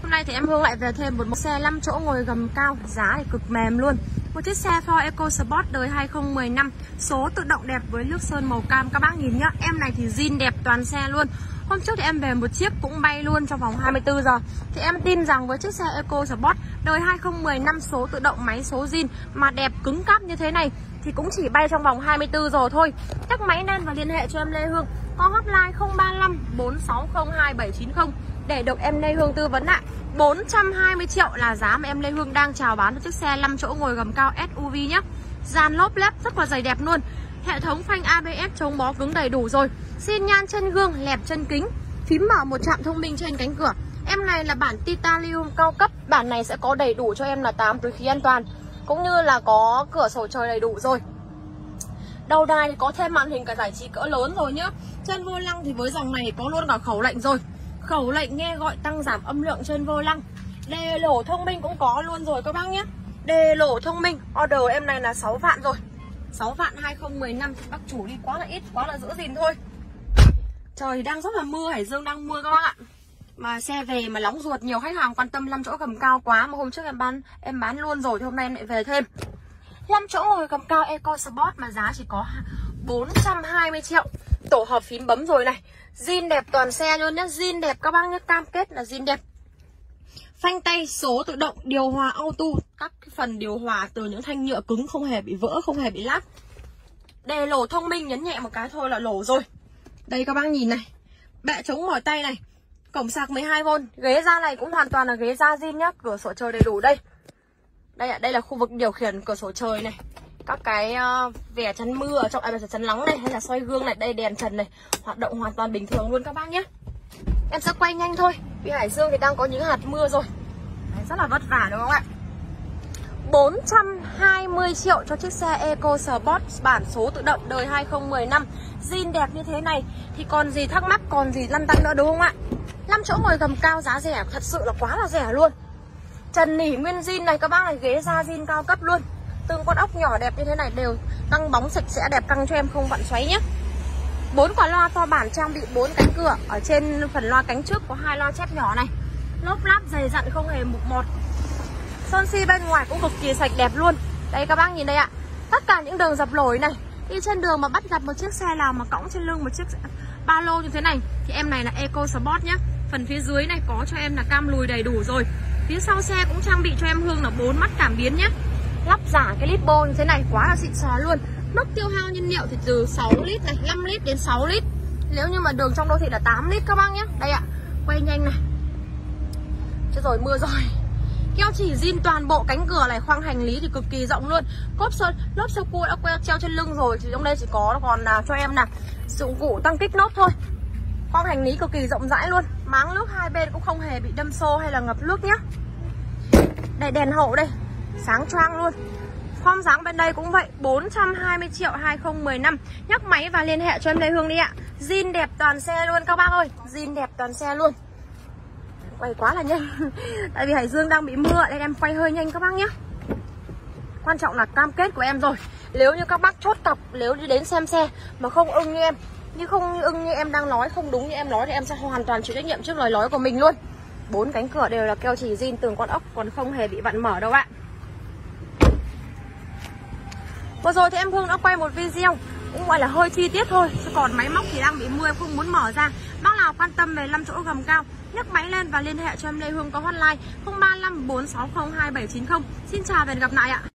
Hôm nay thì em Hương lại về thêm một mẫu xe 5 chỗ ngồi gầm cao, giá thì cực mềm luôn. Một chiếc xe Ford EcoSport đời 2015, số tự động đẹp với nước sơn màu cam các bác nhìn nhá. Em này thì zin đẹp toàn xe luôn. Hôm trước thì em về một chiếc cũng bay luôn trong vòng 24 giờ. Thì em tin rằng với chiếc xe EcoSport đời 2015 số tự động máy số zin mà đẹp cứng cáp như thế này thì cũng chỉ bay trong vòng 24 giờ thôi. Nhấc máy lên và liên hệ cho em Lê Hương. Có hotline 035 460 2790 để được em Lê Hương tư vấn ạ. 420 triệu là giá mà em Lê Hương đang chào bán cho chiếc xe 5 chỗ ngồi gầm cao SUV nhé. Dàn lốp lép rất là dày đẹp luôn. Hệ thống phanh ABS chống bó cứng đầy đủ rồi. Xin nhan chân gương, lẹp chân kính. Phím mở một trạm thông minh trên cánh cửa. Em này là bản titanium cao cấp. Bản này sẽ có đầy đủ cho em là 8 túi khí an toàn, cũng như là có cửa sổ trời đầy đủ rồi. Đầu đài thì có thêm màn hình cả giải trí cỡ lớn rồi nhá. Trên vô lăng thì với dòng này có luôn cả khẩu lệnh rồi. Khẩu lệnh nghe gọi tăng giảm âm lượng trên vô lăng. Đề lổ thông minh cũng có luôn rồi các bác nhé. Đề lổ thông minh, order em này là 6 vạn rồi. 6 vạn 2015, bác chủ đi quá là ít, quá là giữ gìn thôi. Trời thì đang rất là mưa, Hải Dương đang mưa các bác ạ. Mà xe về mà nóng ruột, nhiều khách hàng quan tâm 5 chỗ gầm cao quá. Mà hôm trước em bán luôn rồi thì hôm nay em lại về thêm 5 chỗ ngồi gầm cao EcoSport mà giá chỉ có 420 triệu. Tổ hợp phím bấm rồi này. Zin đẹp toàn xe luôn nhá, zin đẹp các bác nhé, cam kết là zin đẹp. Phanh tay số tự động, điều hòa auto, các cái phần điều hòa từ những thanh nhựa cứng không hề bị vỡ, không hề bị lát. Đề lổ thông minh, nhấn nhẹ một cái thôi là lổ rồi. Đây các bác nhìn này, bệ chống mỏi tay này, cổng sạc 12V, ghế da này cũng hoàn toàn là ghế da zin nhá, cửa sổ trời đầy đủ đây. Đây ạ, đây là khu vực điều khiển cửa sổ trời này. Các cái vè chắn mưa ở trong chắn nắng này, hay là xoay gương này, đây đèn trần này, hoạt động hoàn toàn bình thường luôn các bác nhé. Em sẽ quay nhanh thôi, vì Hải Dương thì đang có những hạt mưa rồi. Đấy, rất là vất vả đúng không ạ? 420 triệu cho chiếc xe EcoSport bản số tự động đời 2015, zin đẹp như thế này thì còn gì thắc mắc, còn gì lăn tăn nữa đúng không ạ? 5 chỗ ngồi gầm cao giá rẻ, thật sự là quá là rẻ luôn. Trần nỉ nguyên zin này các bác này, ghế da zin cao cấp luôn. Từng con ốc nhỏ đẹp như thế này đều căng bóng sạch sẽ đẹp, căng cho em không vặn xoáy nhé. 4 quả loa to bản trang bị 4 cánh cửa. Ở trên phần loa cánh trước có 2 loa chép nhỏ này. Lốp láp dày dặn không hề mục mọt. Sơn xi bên ngoài cũng cực kỳ sạch đẹp luôn. Đây các bác nhìn đây ạ. Tất cả những đường dập nổi này. Đi trên đường mà bắt gặp một chiếc xe nào mà cõng trên lưng một chiếc ba lô như thế này thì em này là EcoSport nhé. Phần phía dưới này có cho em là cam lùi đầy đủ rồi. Phía sau xe cũng trang bị cho em Hương là 4 mắt cảm biến nhé. Lắp giả cái lít bô như thế này quá là xịn sò luôn. Mức tiêu hao nhiên liệu thì từ 6 lít này, 5 lít đến 6 lít. Nếu như mà đường trong đô thị là 8 lít các bác nhé. Đây ạ, quay nhanh này. Chứ rồi mưa rồi. Keo chỉ zin toàn bộ cánh cửa này, khoang hành lý thì cực kỳ rộng luôn. Lốp sơ cua đã treo trên lưng rồi thì trong đây chỉ có còn cho em là dụng cụ tăng kích nốt thôi. Khoang hành lý cực kỳ rộng rãi luôn. Máng nước hai bên cũng không hề bị đâm xô hay là ngập nước nhé. Đây đèn hậu đây, sáng choang luôn. Form dáng bên đây cũng vậy, 420 triệu 2015. Nhấc máy và liên hệ cho em Lê Hương đi ạ. Zin đẹp toàn xe luôn các bác ơi, zin đẹp toàn xe luôn. Quay quá là nhanh. Tại vì Hải Dương đang bị mưa nên em quay hơi nhanh các bác nhé. Quan trọng là cam kết của em rồi. Nếu như các bác chốt cọc, nếu đi đến xem xe mà không ưng như em, không ưng như em đang nói, không đúng như em nói thì em sẽ hoàn toàn chịu trách nhiệm trước lời nói của mình luôn. 4 cánh cửa đều là keo chỉ zin từng con ốc, còn không hề bị vặn mở đâu ạ. Vừa rồi thì em Hương đã quay một video cũng gọi là hơi chi tiết thôi, chứ còn máy móc thì đang bị mưa em không muốn mở ra. Bác nào quan tâm về 5 chỗ gầm cao, nhấc máy lên và liên hệ cho em Lê Hương có hotline 035 460 2790. Xin chào và hẹn gặp lại ạ.